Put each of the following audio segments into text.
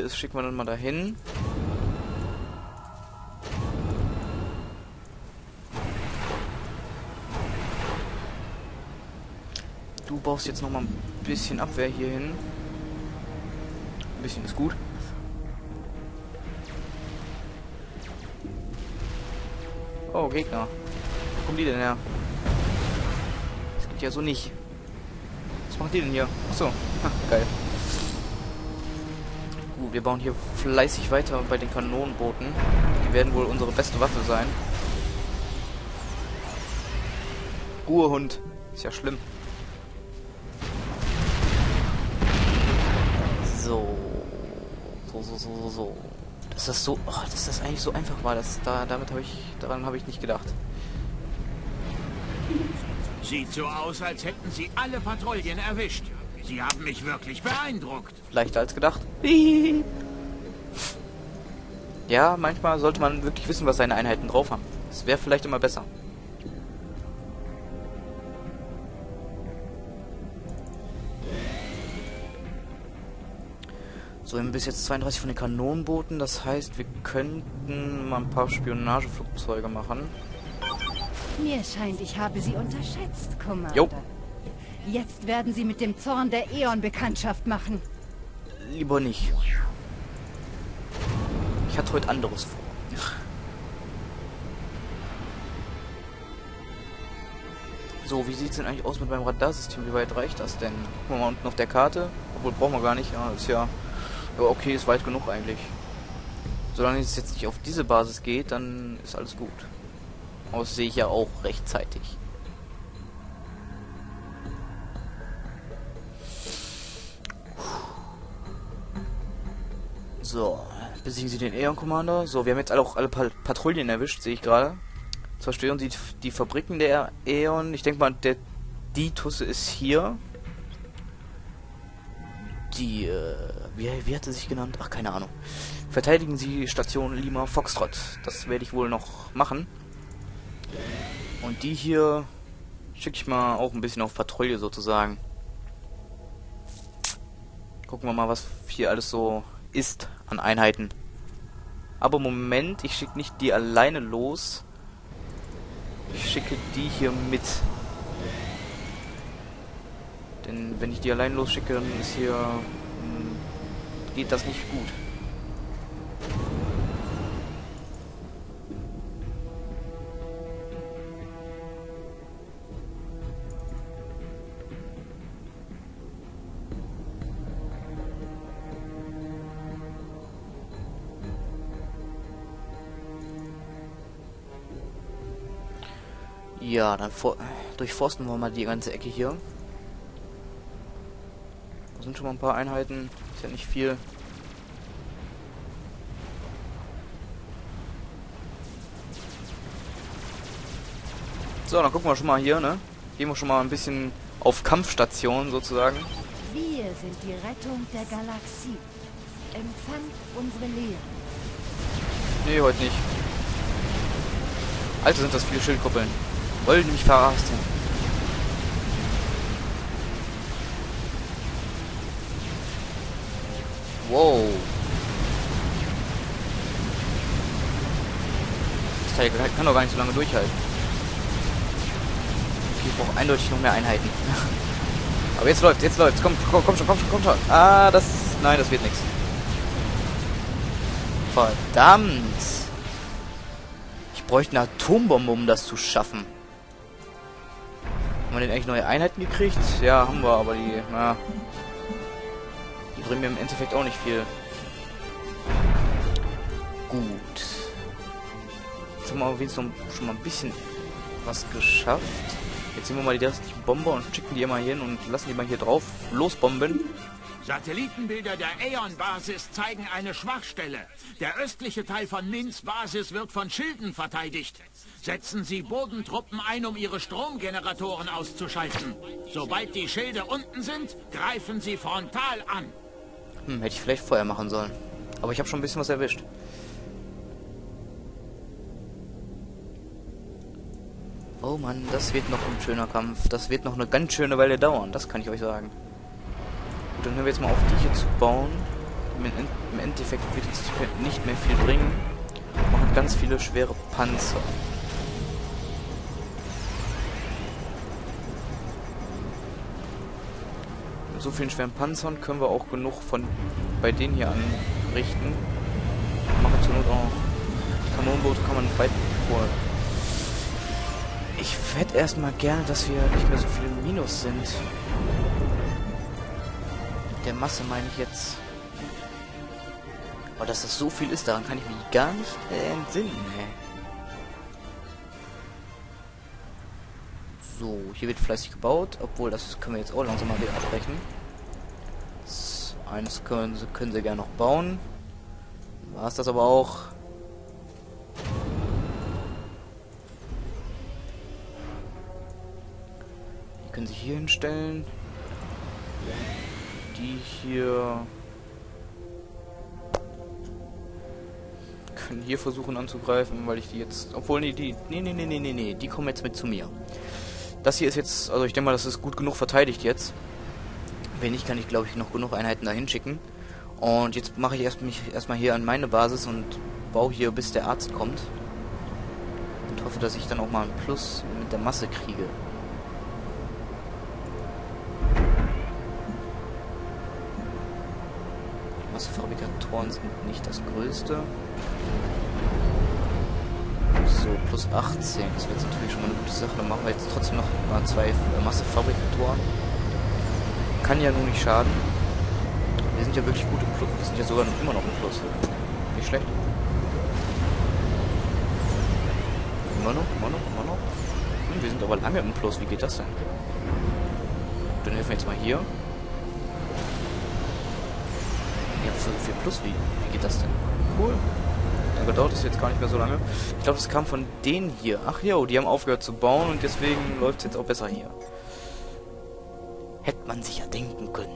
ist, schicken wir dann mal dahin. Du baust jetzt noch mal ein bisschen Abwehr hier hin. Ein bisschen ist gut. Oh, Gegner. Wo kommen die denn her? Das geht ja so nicht. Was machen die denn hier? Achso. Geil. Gut, wir bauen hier fleißig weiter bei den Kanonenbooten. Die werden wohl unsere beste Waffe sein. Ruhe, Hund. Ist ja schlimm. So. Dass das so, dass das eigentlich so einfach war, daran habe ich nicht gedacht. Sieht so aus, als hätten Sie alle Patrouillen erwischt. Sie haben mich wirklich beeindruckt. Leichter als gedacht. Ja, manchmal sollte man wirklich wissen, was seine Einheiten drauf haben. Das wäre vielleicht immer besser. So, wir haben bis jetzt 32 von den Kanonenbooten. Das heißt, wir könnten mal ein paar Spionageflugzeuge machen. Mir scheint, ich habe Sie unterschätzt, Commander. Jo. Jetzt werden Sie mit dem Zorn der Äon Bekanntschaft machen. Lieber nicht. Ich hatte heute anderes vor. So, wie sieht es denn eigentlich aus mit meinem Radarsystem? Wie weit reicht das denn? Gucken wir mal unten auf der Karte. Obwohl, brauchen wir gar nicht. Ja, ist ja... Ja, okay, ist weit genug eigentlich. Solange es jetzt nicht auf diese Basis geht, dann ist alles gut. Aber das sehe ich ja auch rechtzeitig. So, besiegen Sie den Aeon Commander. So, wir haben jetzt auch alle Patrouillen erwischt, sehe ich gerade. Zerstören Sie die Fabriken der Aeon. Ich denke mal, die Tusse ist hier. Die, wie hat sie sich genannt? Ach, keine Ahnung. Verteidigen Sie Station Lima Foxtrot. Das werde ich wohl noch machen. Und die hier schicke ich mal auch ein bisschen auf Patrouille sozusagen. Gucken wir mal, was hier alles so ist an Einheiten. Aber Moment, ich schicke nicht die alleine los. Ich schicke die hier mit. Denn wenn ich die allein losschicke, dann ist hier... geht das nicht gut. Ja, dann durchforsten wir mal die ganze Ecke hier. Da sind schon mal ein paar Einheiten. Ist ja nicht viel. So, dann gucken wir schon mal hier, ne? Gehen wir schon mal ein bisschen auf Kampfstation sozusagen. Wir sind die Rettung der Galaxie. Empfangt unsere Lehre. Nee, heute nicht. Alter, sind das viele Schildkuppeln. Wollen mich verrasten. Wow. Das Teil kann doch gar nicht so lange durchhalten. Okay, ich brauche eindeutig noch mehr Einheiten. Aber jetzt läuft's, jetzt läuft's. Komm schon. Ah, nein, das wird nichts. Verdammt. Ich bräuchte eine Atombombe, um das zu schaffen. Haben wir denn eigentlich neue Einheiten gekriegt? Ja, haben wir, aber die bringen mir im Endeffekt auch nicht viel. Gut. Jetzt haben wir auf jeden Fall schon mal ein bisschen was geschafft. Jetzt nehmen wir mal die restlichen Bomber und schicken die mal hin und lassen die mal hier drauf losbomben. Satellitenbilder der Aeon-Basis zeigen eine Schwachstelle. Der östliche Teil von Nins Basis wird von Schilden verteidigt. Setzen Sie Bodentruppen ein, um Ihre Stromgeneratoren auszuschalten. Sobald die Schilde unten sind, greifen Sie frontal an. Hätte ich vielleicht vorher machen sollen. Aber ich habe schon ein bisschen was erwischt. Oh Mann, das wird noch ein schöner Kampf. Das wird noch eine ganz schöne Weile dauern, das kann ich euch sagen. Gut, dann hören wir jetzt mal auf, die hier zu bauen. im Endeffekt wird es nicht mehr viel bringen. Wir machen ganz viele schwere Panzer. Mit so vielen schweren Panzern können wir auch genug von bei denen hier anrichten. Machen zur Not auch Kanonenboote, kann man weit vor. Ich hätte erstmal gerne, dass wir nicht mehr so viel im Minus sind. Der Masse meine ich jetzt. Aber dass das so viel ist, daran kann ich mich gar nicht entsinnen. So, hier wird fleißig gebaut, obwohl das können wir jetzt auch langsam mal wieder abbrechen. Eines können sie gerne noch bauen. War es das aber auch. Die können sich hier hinstellen. Die hier können hier versuchen anzugreifen, weil ich die jetzt, obwohl nee, die kommen jetzt mit zu mir. Das hier ist jetzt, also ich denke mal, das ist gut genug verteidigt jetzt. Wenn nicht, kann ich glaube ich noch genug Einheiten dahin schicken. Und jetzt mache ich mich erstmal hier an meine Basis und baue hier, bis der Arzt kommt. Und hoffe, dass ich dann auch mal ein Plus mit der Masse kriege. Massefabrikatoren sind nicht das Größte. So, plus 18. Das wird jetzt natürlich schon mal eine gute Sache. Dann machen wir jetzt trotzdem noch mal 2 Massefabrikatoren. Kann ja nur nicht schaden. Wir sind ja wirklich gut im Plus. Wir sind ja sogar immer noch im Plus. Nicht schlecht. Immer noch. Wir sind aber lange im Plus. Wie geht das denn? Dann helfen wir jetzt mal hier. Ja, für Plus, wie geht das denn? Cool. Dann dauert es jetzt gar nicht mehr so lange. Ich glaube, das kam von denen hier. Ach ja, die haben aufgehört zu bauen und deswegen läuft es jetzt auch besser hier. Hätte man sich ja denken können.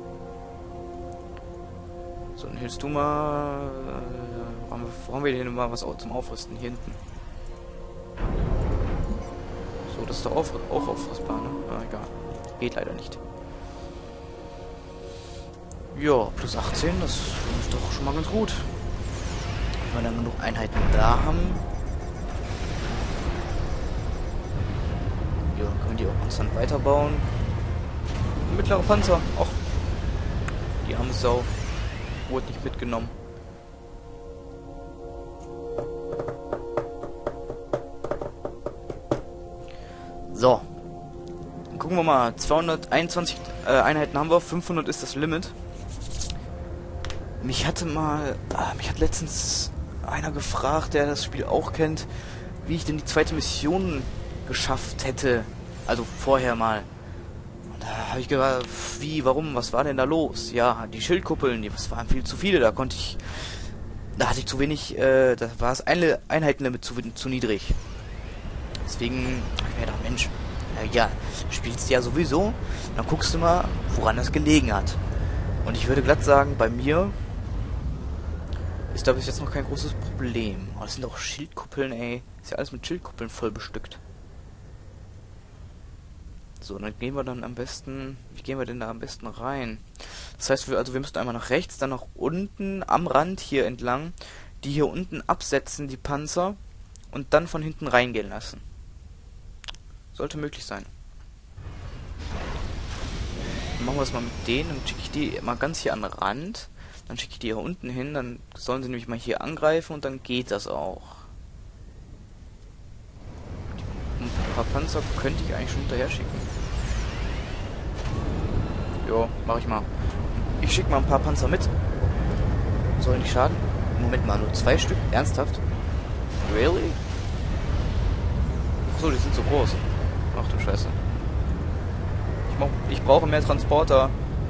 So, dann hilfst du mal. Wo haben wir denn mal was zum Aufrüsten? Hier hinten. So, das ist doch auch aufrüstbar, ne? Ah, egal. Geht leider nicht. Ja, plus 18, das ist doch schon mal ganz gut. Wenn wir dann genug Einheiten da haben. Ja, dann können wir die auch konstant weiterbauen. Mittlere Panzer. Och. Die arme Sau. Wurde nicht mitgenommen. So. Dann gucken wir mal. 221 Einheiten haben wir. 500 ist das Limit. Mich hat letztens einer gefragt, der das Spiel auch kennt, wie ich denn die zweite Mission geschafft hätte. Also vorher mal. Und da habe ich gefragt, wie, warum, was war denn da los? Ja, die Schildkuppeln, das waren viel zu viele, da hatte ich zu wenig, da war das Einheitenlimit zu niedrig. Deswegen habe ich mir gedacht, Mensch, ja, spielst du ja sowieso, dann guckst du mal, woran das gelegen hat. Und ich würde glatt sagen, bei mir ist da bis jetzt noch kein großes Problem. Aber das sind auch Schildkuppeln, ey. Ist ja alles mit Schildkuppeln voll bestückt. So, dann gehen wir dann am besten... Wie gehen wir denn da am besten rein? Das heißt, wir müssen einmal nach rechts, dann nach unten, am Rand hier entlang, die hier unten absetzen, die Panzer, und dann von hinten reingehen lassen. Sollte möglich sein. Dann machen wir es mal mit denen, dann schicke ich die mal ganz hier an den Rand. Dann schicke ich die hier unten hin, dann sollen sie nämlich mal hier angreifen und dann geht das auch. Ein paar Panzer könnte ich eigentlich schon hinterher schicken. Jo, mach ich mal. Ich schicke mal ein paar Panzer mit. Sollen die schaden? Moment mal, nur 2 Stück? Ernsthaft? Really? Achso, die sind so groß. Ach du Scheiße. Ich brauche mehr Transporter.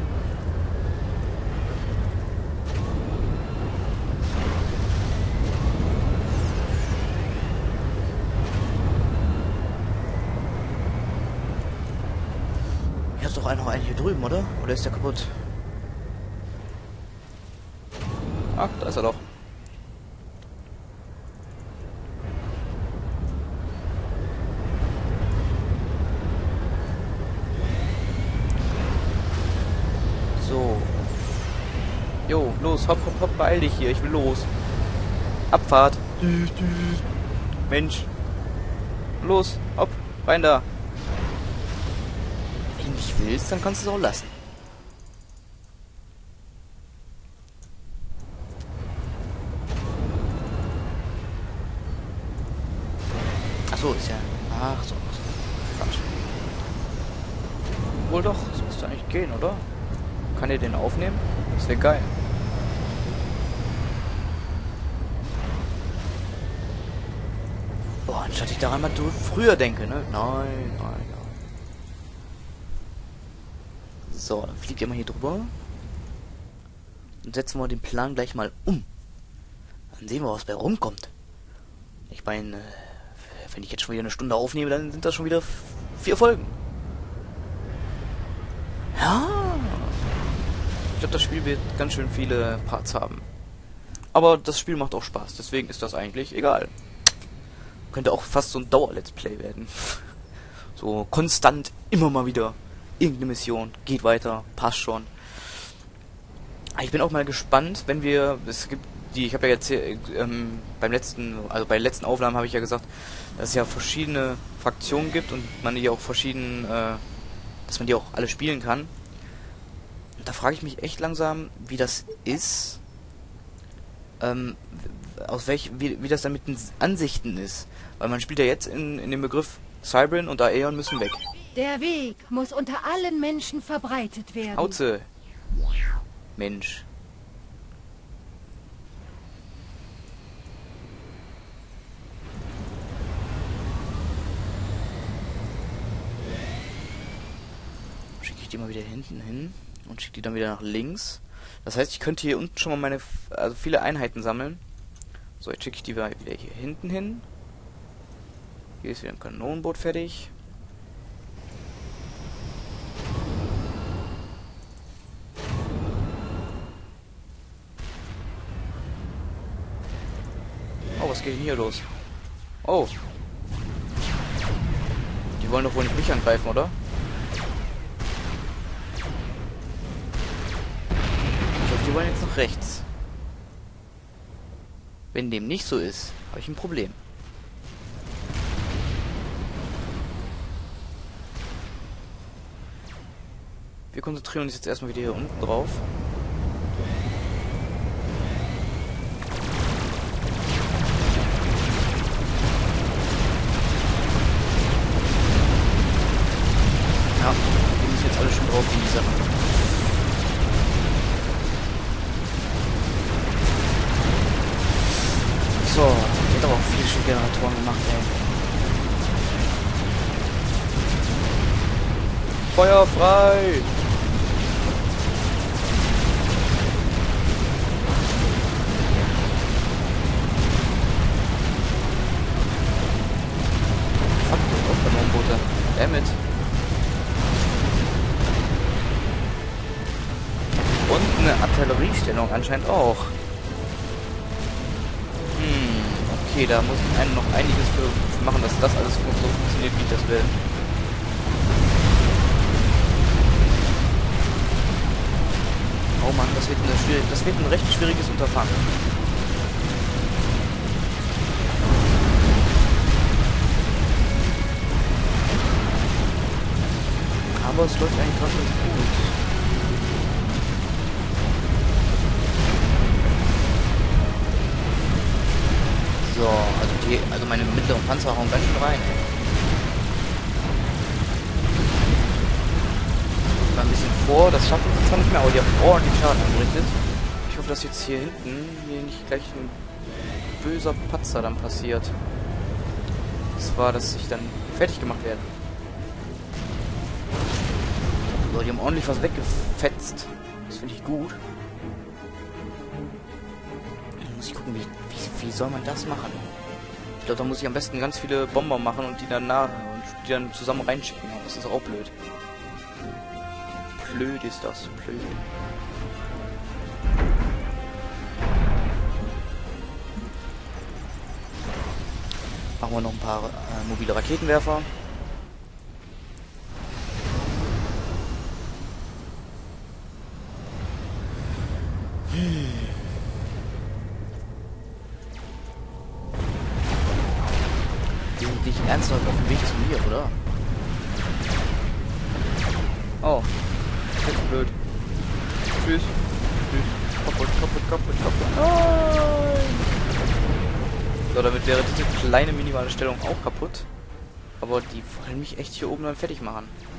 Hier ist doch noch einen hier drüben, oder? Oder ist der kaputt? Ach, da ist er doch. So. Jo, los. los, hopp, hopp, hopp, beeil dich hier, ich will los. Abfahrt. Mensch. Los, hopp, rein da. Wenn du nicht willst, dann kannst du es auch lassen. Achso, ist ja... Ach so. Quatsch. Wohl doch, das müsste eigentlich gehen, oder? Kann ihr den aufnehmen? Das wäre geil. Boah, anstatt ich daran mal früher denke, ne? Nein, nein, nein. So, dann fliegt ihr mal hier drüber. Und setzen wir den Plan gleich mal um. Dann sehen wir, was bei rumkommt. Ich meine, wenn ich jetzt schon wieder eine Stunde aufnehme, dann sind das schon wieder 4 Folgen. Ja. Ich glaube, das Spiel wird ganz schön viele Parts haben. Aber das Spiel macht auch Spaß, deswegen ist das eigentlich egal. Könnte auch fast so ein Dauer-Let's Play werden. So konstant, immer mal wieder. Irgendeine Mission, geht weiter, passt schon. Ich bin auch mal gespannt, wenn wir... Es gibt die... Ich habe ja jetzt bei den letzten Aufnahmen habe ich ja gesagt, dass es ja verschiedene Fraktionen gibt und man die auch dass man die auch alle spielen kann. Und da frage ich mich echt langsam, wie das ist. Wie das dann mit den Ansichten ist. Weil man spielt ja jetzt in dem Begriff Cybran und Aeon müssen weg. Der Weg muss unter allen Menschen verbreitet werden. Schnauze. Mensch. Schicke ich die mal wieder hinten hin und schicke die dann wieder nach links. Das heißt, ich könnte hier unten schon mal viele Einheiten sammeln. So, jetzt schicke ich die wieder hier hinten hin. Hier ist wieder ein Kanonenboot fertig. Oh, was geht denn hier los? Oh. Die wollen doch wohl nicht mich angreifen, oder? Ich glaube, die wollen jetzt nach rechts. Wenn dem nicht so ist, habe ich ein Problem. Wir konzentrieren uns jetzt erstmal wieder hier unten drauf. Ja, wir müssen jetzt alle schon drauf in die Sache. So, der hat aber auch viele Generatoren gemacht, ey. Feuer frei! Fuck, das ist auch Kanonenboote. Damit. Und eine Artilleriestellung anscheinend auch. Okay, da muss ich noch einiges für machen, dass das alles so funktioniert, wie ich das will. Oh Mann, das wird ein recht schwieriges Unterfangen. Aber es läuft eigentlich gerade ganz gut. So, also meine mittleren Panzer hauen ganz schön rein. Mal ein bisschen vor, das schaffen sie zwar nicht mehr, aber die haben ordentlich Schaden angerichtet. Ich hoffe, dass jetzt hier hinten nicht gleich ein böser Patzer dann passiert. Das war, dass ich dann fertig gemacht werde. So, die haben ordentlich was weggefetzt. Das finde ich gut. Dann muss ich gucken, wie soll man das machen? Ich glaube, da muss ich am besten ganz viele Bomber machen und die dann zusammen reinschicken. Aber das ist auch blöd. Blöd ist das. Blöd. Machen wir noch ein paar mobile Raketenwerfer. nicht ernsthaft auf dem Weg zu mir, oder? Oh. Das ist blöd. Tschüss. Tschüss. Kaputt. Nein! So, damit wäre diese kleine minimale Stellung auch kaputt. Aber die wollen mich echt hier oben dann fertig machen.